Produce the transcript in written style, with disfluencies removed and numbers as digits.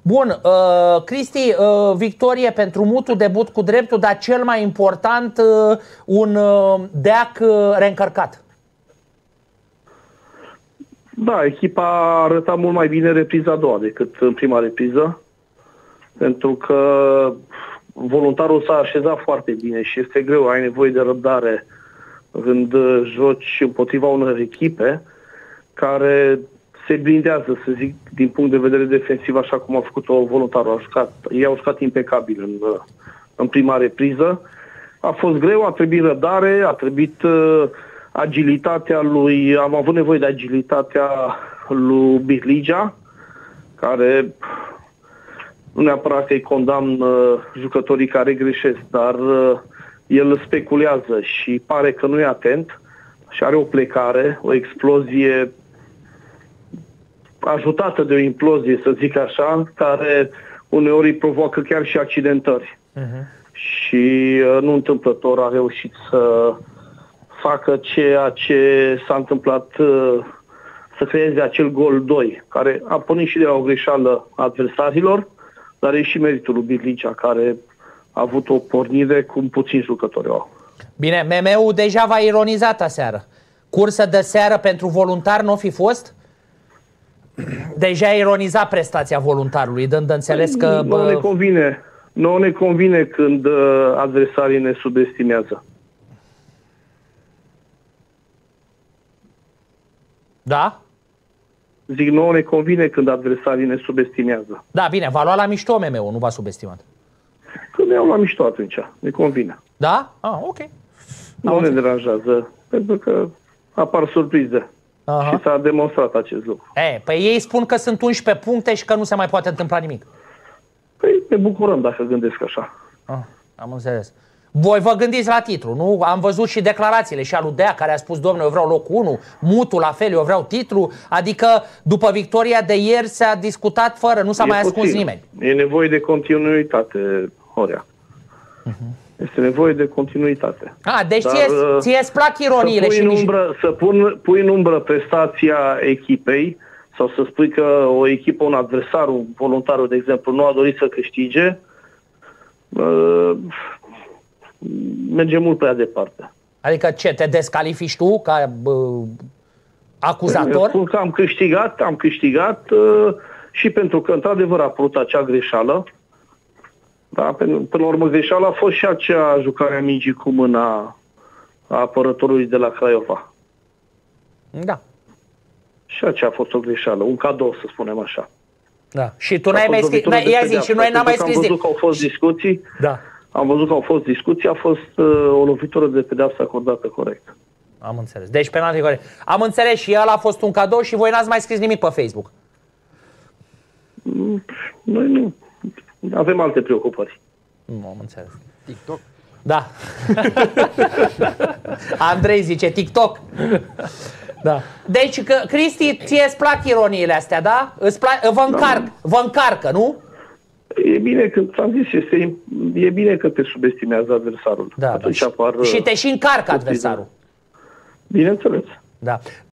Bun, Cristi, victorie pentru Mutu, debut cu dreptul, dar cel mai important, un Deac reîncărcat. Da, echipa a arătat mult mai bine repriza a doua decât în prima repriză, pentru că voluntarul s-a așezat foarte bine și este greu, ai nevoie de răbdare când joci împotriva unor echipe care se blindează, să zic, din punct de vedere defensiv, așa cum a făcut-o voluntarul. Ei au jucat impecabil în prima repriză. A fost greu, a trebuit răbdare, a trebuit agilitatea lui, am avut nevoie de agilitatea lui Birligea, care nu neapărat că îi condamn jucătorii care greșesc, dar el speculează și pare că nu e atent și are o plecare, o explozie ajutată de o implozie, să zic așa, care uneori îi provoacă chiar și accidentări. Și nu întâmplător a reușit să facă ceea ce s-a întâmplat, să creeze acel gol 2, care a pornit și de la o greșeală a adversarilor, dar e și meritul lui Birligea, care a avut o pornire cum puțini jucători au. Bine, MM-ul deja v-a ironizat aseară. Cursă de seară pentru voluntar nu fi fost? Deja a ironizat prestația voluntarului, dând de înțeles că... Nu ne convine când adversarii ne subestimează. Da? Zic, nouă ne convine când adversarii ne subestimează. Da, bine, v-a luat la mișto MM-ul, nu v-a subestimat. Când ne iau la mișto atunci, ne convine. Da? Ah, ok. Nu ne deranjează, pentru că apar surprize. Și s-a demonstrat acest lucru. Păi ei spun că sunt 11 puncte și că nu se mai poate întâmpla nimic. Păi ne bucurăm dacă gândesc așa. Am înțeles. Voi vă gândiți la titlu, nu? Am văzut și declarațiile și a lui Dea, care a spus, domnule, eu vreau locul 1, Mutu la fel, eu vreau titlu. Adică după victoria de ieri s-a discutat fără, nu s-a mai ascuns nimeni. E nevoie de continuitate, Horea. Este nevoie de continuitate. Deci ție-ți plac ironiile pui în umbră prestația echipei sau să spui că o echipă, un adversar, un voluntar, de exemplu, nu a dorit să câștige, merge mult prea departe. Adică ce, te descalifici tu ca acuzator? Spun că am câștigat și pentru că într-adevăr a apărut acea greșeală. Da, până la urmă greșeala a fost și acea jucare a mingii cu mâna a apărătorului de la Craiova. Da. Și aceea a fost o greșeală, un cadou, să spunem așa. Da. Și tu n-ai mai scris, și noi n-am mai scris. Am văzut că au fost discuții. Da. Am văzut că au fost discuții, a fost o lovitură de pedeapsă acordată corect. Am înțeles. Deci penalti corect. Am înțeles și el a fost un cadou și voi n-ați mai scris nimic pe Facebook. Noi nu. Avem alte preocupări. Nu am înțeles. TikTok? Da. Andrei zice TikTok. Da. Deci, Cristi, ție-ți plac ironiile astea, da? Vă încarcă, nu? E bine când, am zis, e bine că te subestimează adversarul. Da, și te și încarcă adversarul. Bineînțeles. Da.